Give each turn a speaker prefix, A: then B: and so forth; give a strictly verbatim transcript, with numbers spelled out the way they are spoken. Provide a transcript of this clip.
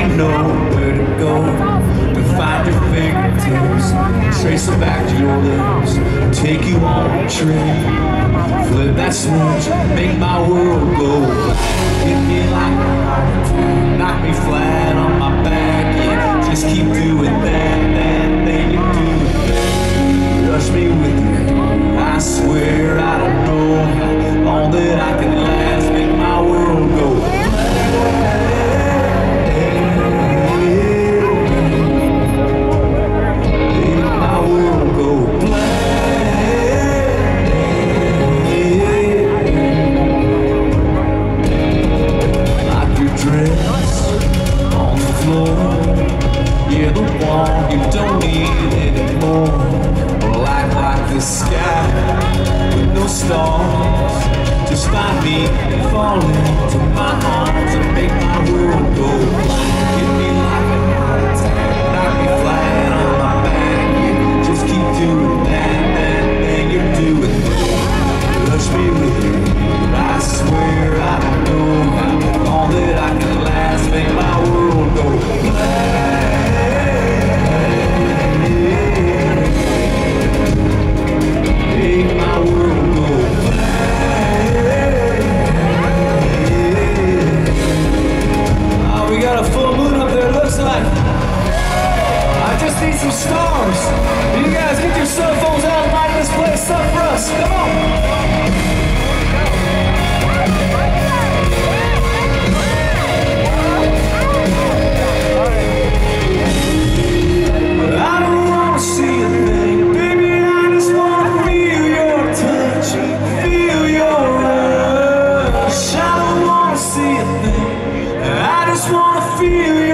A: ain't nowhere to go to find your fingertips, trace them back to your lips, take you on a trip, flip that switch, make my world go black. Hit me like a heart attack, knock me flat on my back, yeah, just keep doing that, that thing you do, rush me with you, I swear I don't know all that I can last, make my world go black. You don't need anymore. Black like the sky with no stars. Just find me and fall into my arms and make my world go black. Hit me like a heart attack, knock me flat on my back. Yeah, just keep doing that, that thing you're doing. Touch me with you, I swear I don't know how all that I can last. Make my world go black. Need some stars. You guys get your cell phones out and light this place up for us. Come on. I don't want to see a thing, baby. I just want to feel your touch, feel your rush. I don't want to see a thing. I just want to feel your